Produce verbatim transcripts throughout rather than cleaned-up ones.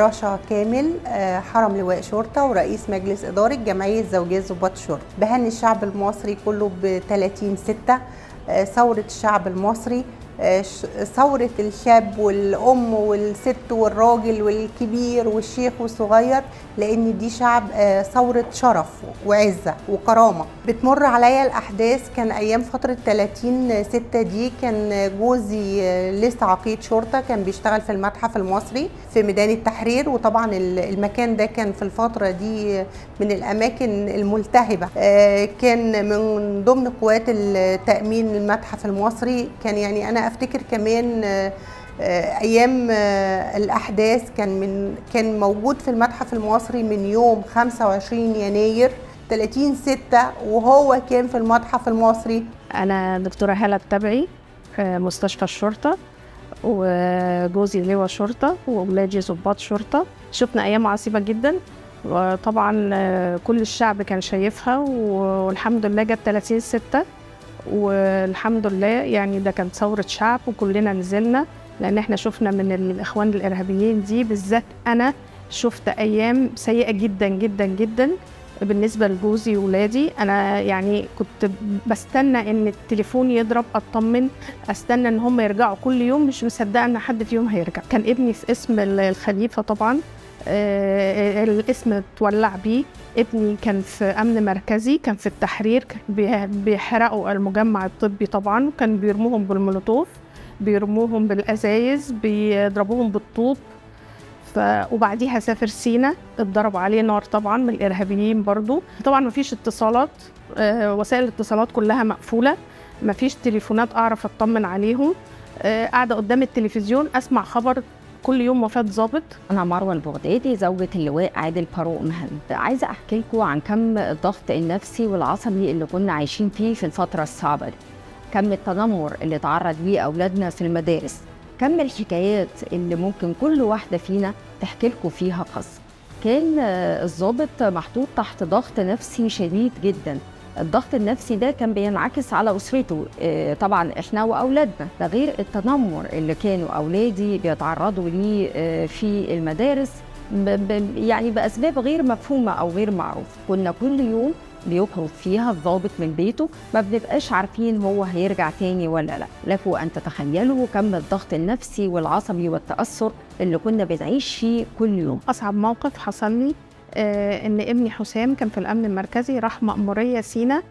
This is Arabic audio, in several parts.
رشا كامل، حرم لواء شرطة ورئيس مجلس إدارة جمعية زوجات ضباط الشرطة. بهني الشعب المصري كله ب ثلاثين ستة، ثورة الشعب المصري، ثورة الشاب والأم والست والراجل والكبير والشيخ والصغير، لأن دي شعب ثورة شرف وعزة وكرامة. بتمر عليا الأحداث، كان أيام فترة ثلاثين ستة دي كان جوزي لسه عقيد شرطة، كان بيشتغل في المتحف المصري في ميدان التحرير، وطبعا المكان ده كان في الفترة دي من الأماكن الملتهبة. كان من ضمن قوات التأمين المتحف المصري. كان يعني أنا افتكر كمان ايام الاحداث كان من كان موجود في المتحف المصري من يوم خمسة وعشرين يناير ثلاثين ستة، وهو كان في المتحف المصري. انا دكتوره هاله التبعي، مستشفى الشرطه، وجوزي لواء شرطه، واولادي ضباط شرطه. شفنا ايام عصيبه جدا، وطبعا كل الشعب كان شايفها، والحمد لله جت ثلاثين ستة، والحمد لله يعني ده كان ثورة شعب وكلنا نزلنا، لأن احنا شفنا من الإخوان الإرهابيين دي بالذات. أنا شفت أيام سيئة جدا جدا جدا بالنسبة لجوزي وولادي. أنا يعني كنت بستنى إن التليفون يضرب أطمن، أستنى إن هم يرجعوا كل يوم، مش مصدقة إن حد فيهم هيرجع. كان ابني في اسم الخليفة طبعا، آه الاسم اتولع بيه. ابني كان في أمن مركزي، كان في التحرير، بيحرقوا المجمع الطبي طبعا، كان بيرموهم بالمولوتوف، بيرموهم بالأزايز، بيضربوهم بالطوب. ف... وبعديها سافر سينا، اتضرب عليه نار طبعا من الإرهابيين برضو. طبعا مفيش اتصالات، آه وسائل الاتصالات كلها مقفولة، مفيش تليفونات أعرف أطمن عليهم. آه قاعدة قدام التلفزيون أسمع خبر كل يوم وفاة ضابط. أنا مروة البغدادي، زوجة اللواء عادل فاروق مهند. عايزة أحكي لكم عن كم الضغط النفسي والعصبي اللي كنا عايشين فيه في الفترة الصعبة دي، كم التنمر اللي تعرض ليه أولادنا في المدارس، كم الحكايات اللي ممكن كل واحدة فينا تحكي لكم فيها قصة. كان الضابط محطوط تحت ضغط نفسي شديد جدا. الضغط النفسي ده كان بينعكس على أسرته، طبعا إحنا وأولادنا، ده غير التنمر اللي كانوا أولادي بيتعرضوا ليه في المدارس يعني بأسباب غير مفهومة أو غير معروفة. كنا كل يوم بيخرج فيها الضابط من بيته، ما بنبقاش عارفين هو هيرجع تاني ولا لا. لكم أن تتخيلوا كم الضغط النفسي والعصبي والتأثر اللي كنا بنعيش فيه كل يوم. أصعب موقف حصل لي آه إن ابني حسام كان في الأمن المركزي، راح مأمورية سينا،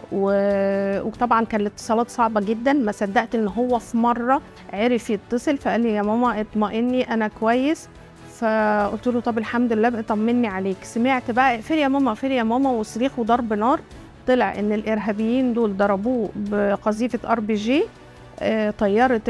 وطبعا كان الاتصالات صعبة جدا. ما صدقت إن هو في مرة عرف يتصل، فقال لي يا ماما اطمئني أنا كويس. فقلت له طب الحمد لله طمني عليك. سمعت بقى اقفلي يا ماما اقفلي يا ماما وصريخ وضرب نار. طلع ان الارهابيين دول ضربوه بقذيفه ار بي جي، طيرت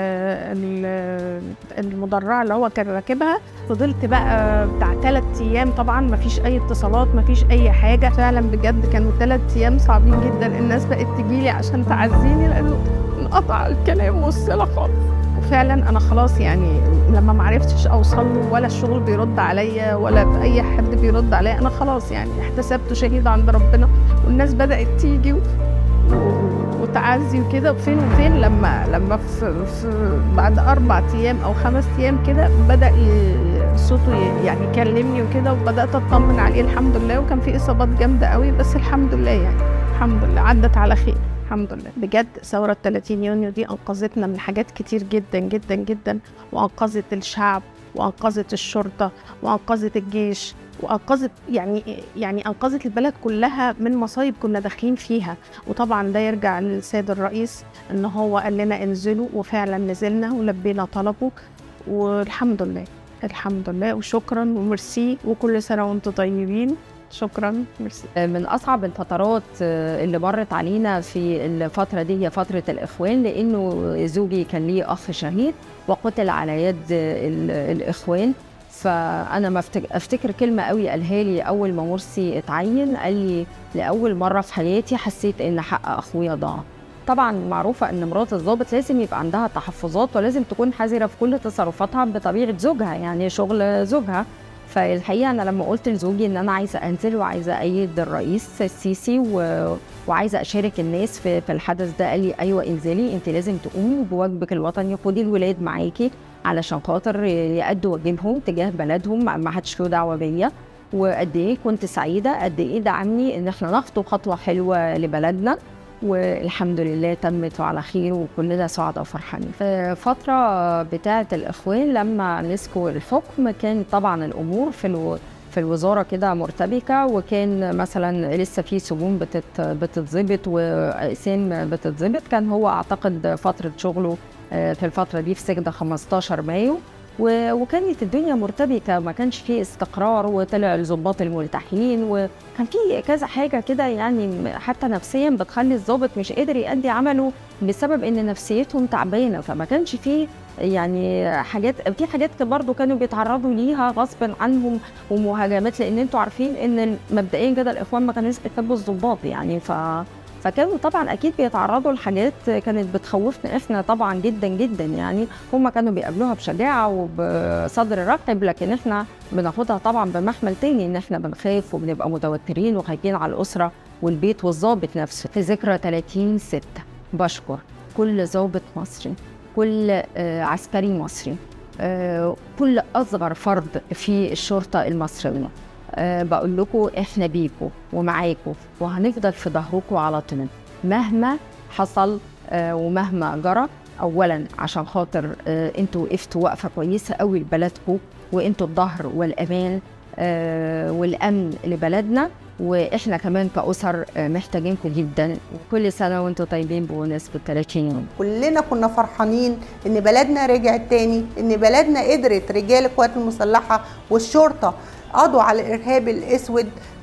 المدرعه اللي هو كان راكبها. فضلت بقى بتاع ثلاث ايام، طبعا ما فيش اي اتصالات، ما فيش اي حاجه. فعلا بجد كانوا ثلاث ايام صعبين جدا. الناس بقت تجيلي عشان تعزيني لانه انقطع الكلام والصله خالص. وفعلا انا خلاص يعني لما ما عرفتش اوصل له، ولا الشغل بيرد عليا ولا اي حد بيرد عليا، انا خلاص يعني احتسبته شهيد عند ربنا. والناس بدات تيجي وتعزي وكده. فين وفين لما لما في, في بعد اربع ايام او خمس ايام كده بدا صوته يعني يكلمني وكده، وبدات اطمن عليه الحمد لله. وكان في اصابات جامده قوي، بس الحمد لله يعني الحمد لله عدت على خير الحمد لله. بجد ثورة ثلاثين يونيو دي أنقذتنا من حاجات كتير جدا جدا جدا، وأنقذت الشعب، وأنقذت الشرطة، وأنقذت الجيش، وأنقذت يعني يعني أنقذت البلد كلها من مصايب كنا داخلين فيها. وطبعا ده يرجع للسيد الرئيس إن هو قال لنا انزلوا، وفعلا نزلنا ولبينا طلبه، والحمد لله الحمد لله وشكرا وميرسي، وكل سنة وانتم طيبين. شكرا ميرسي. من اصعب الفترات اللي مرت علينا في الفتره دي هي فتره الاخوان، لانه زوجي كان ليه اخ شهيد وقتل على يد الاخوان. فانا ما افتكر كلمه قوي قالها لي اول ما مرسي اتعين، قال لي لاول مره في حياتي حسيت ان حق اخويا ضاع. طبعا معروفه ان مرات الضابط لازم يبقى عندها تحفظات، ولازم تكون حذره في كل تصرفاتها بطبيعه زوجها، يعني شغل زوجها. فالحقيقه انا لما قلت لزوجي ان انا عايزه انزل وعايزه ايد الرئيس السيسي و... وعايزه اشارك الناس في في الحدث ده، قال لي ايوه انزلي، انت لازم تقومي بواجبك الوطني، خدي الولاد معاكي علشان خاطر يأدوا واجبهم تجاه بلدهم، ما حدش له دعوه بيا. وقد ايه كنت سعيده، قد ايه دعمني ان احنا نخطو خطوه حلوه لبلدنا، والحمد لله تمت على خير وكلنا سعداء وفرحانين. في فتره بتاعه الاخوان لما مسكوا الحكم كانت طبعا الامور في الو... في الوزاره كده مرتبكه، وكان مثلا لسه في سجون بتت... بتتظبط واقسام بتتظبط. كان هو اعتقد فتره شغله في الفتره دي في سجن خمستاشر مايو، وكانت الدنيا مرتبكه، ما كانش فيه استقرار، وطلع الضباط الملتحين، وكان في كذا حاجه كده يعني حتى نفسيا بتخلي الضابط مش قادر يأدي عمله بسبب ان نفسيتهم تعبانه. فما كانش فيه يعني حاجات، في حاجات برضه كانوا بيتعرضوا ليها غصب عنهم ومهاجمات، لان انتوا عارفين ان مبدئيا كده الاخوان ما كانوش بيحبوا الضباط يعني، ف فكانوا طبعا اكيد بيتعرضوا لحاجات كانت بتخوفنا احنا طبعا جدا جدا يعني. هم كانوا بيقابلوها بشجاعه وبصدر رحب، لكن احنا بناخدها طبعا بمحمل تاني، ان احنا بنخاف وبنبقى متوترين وخايفين على الاسره والبيت والضابط نفسه. في ذكرى ثلاثين ستة بشكر كل ضابط مصري، كل عسكري مصري، كل اصغر فرد في الشرطه المصريه. أه بقول لكم احنا بيكم ومعاكم، وهنفضل في ظهركم على طول مهما حصل أه ومهما جرى. اولا عشان خاطر أه انتوا وقفتوا وقفه كويسه قوي لبلدكم، وانتوا الظهر والامان أه والامن لبلدنا، واحنا كمان كاسر محتاجينكم جدا. وكل سنه وانتوا طيبين بمناسبه ثلاثين يوم. كلنا كنا فرحانين ان بلدنا رجعت تاني، ان بلدنا قدرت رجال القوات المسلحه والشرطه قضوا على الارهاب الاسود،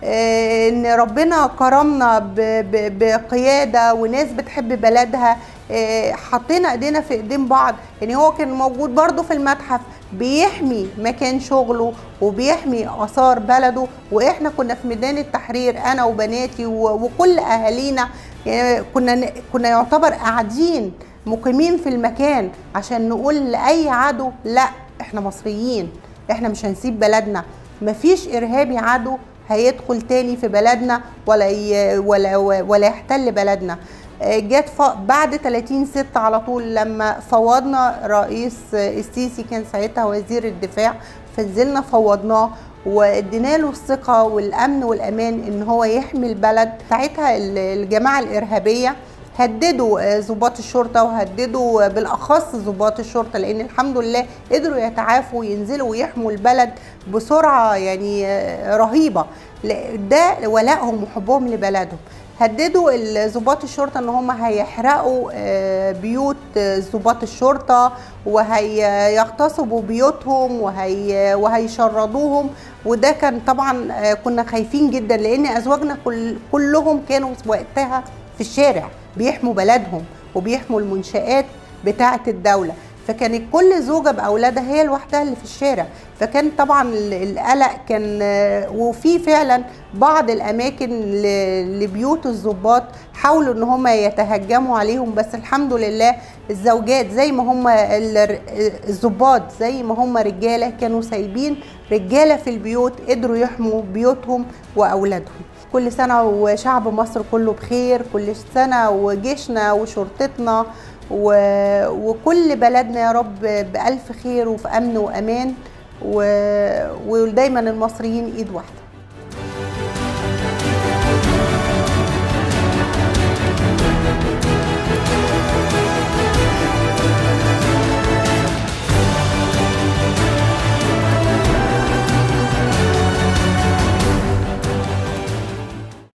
ان ربنا كرمنا بقياده وناس بتحب بلدها، حطينا ايدينا في ايدين بعض. يعني هو كان موجود برضو في المتحف بيحمي مكان شغله وبيحمي اثار بلده، واحنا كنا في ميدان التحرير انا وبناتي وكل اهالينا، يعني كنا كنا يعتبر قاعدين مقيمين في المكان عشان نقول لاي عدو لا احنا مصريين، احنا مش هنسيب بلدنا، مفيش ارهابي عدو هيدخل تاني في بلدنا ولا ي... ولا ولا يحتل بلدنا. جت ف... بعد ثلاثين ستة على طول لما فوضنا رئيس السيسي، كان ساعتها وزير الدفاع، فنزلنا فوضناه وادينا له الثقه والامن والامان ان هو يحمي البلد. ساعتها الجماعه الارهابيه هددوا ضباط الشرطه، وهددوا بالاخص ضباط الشرطه، لان الحمد لله قدروا يتعافوا وينزلوا ويحموا البلد بسرعه يعني رهيبه. ده ولائهم وحبهم لبلدهم. هددوا ضباط الشرطه ان هم هيحرقوا بيوت ضباط الشرطه وهيغتصبوا بيوتهم وهي وهيشردوهم، وده كان طبعا كنا خايفين جدا، لان ازواجنا كل كلهم كانوا وقتها في الشارع بيحموا بلدهم وبيحموا المنشآت بتاعة الدولة، فكانت كل زوجة بأولادها هي لوحدها اللي في الشارع. فكان طبعا القلق كان، وفي فعلا بعض الأماكن لبيوت الضباط حاولوا ان هم يتهجموا عليهم، بس الحمد لله الزوجات زي ما هم الضباط زي ما هم رجالة كانوا سايبين رجالة في البيوت، قدروا يحموا بيوتهم وأولادهم. كل سنة وشعب مصر كله بخير، كل سنة وجيشنا وشرطتنا وكل بلدنا يا رب بألف خير وفي أمن وأمان، ودايما المصريين إيد واحدة.